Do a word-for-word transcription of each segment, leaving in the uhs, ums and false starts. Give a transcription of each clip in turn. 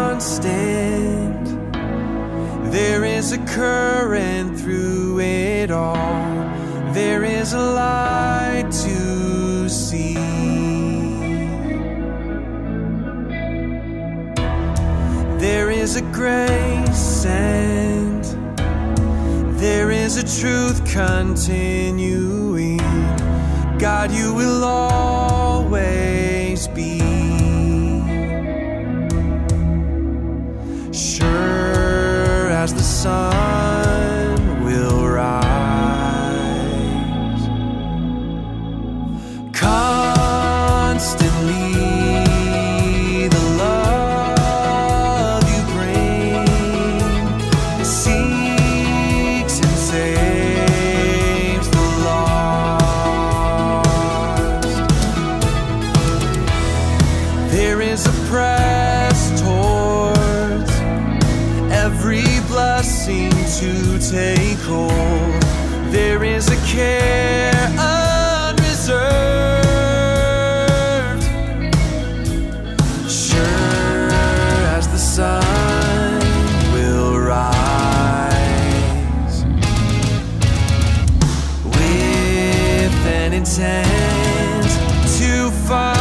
constant. There is a current through it all. There is a light to see. There is a grace and there is a truth continuing. God, you will always be. Sure as the sun will rise, constantly the love you bring seeks and saves the lost. There is a press towards every blessing to take hold. There is a care unreserved. Sure as the sun will rise, with an intent to find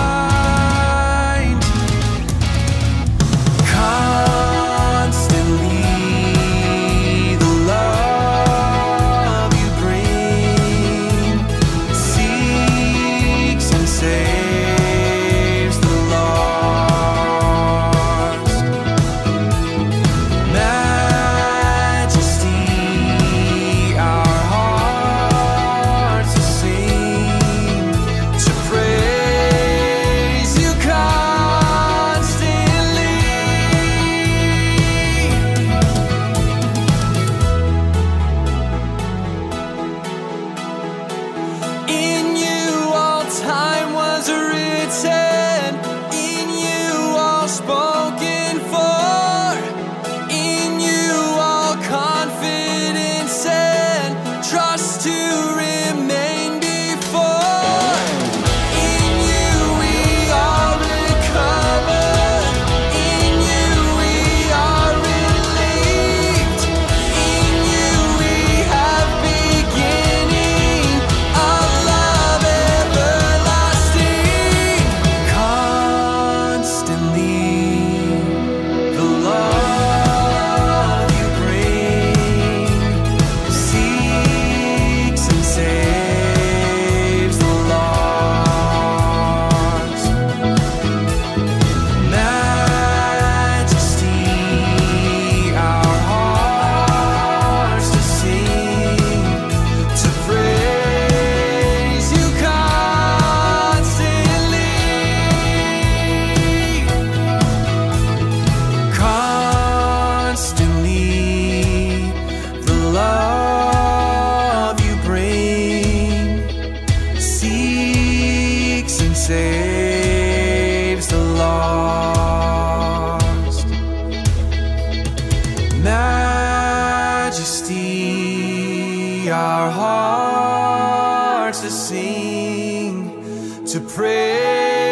saves the lost. Majesty, our hearts to sing, to praise.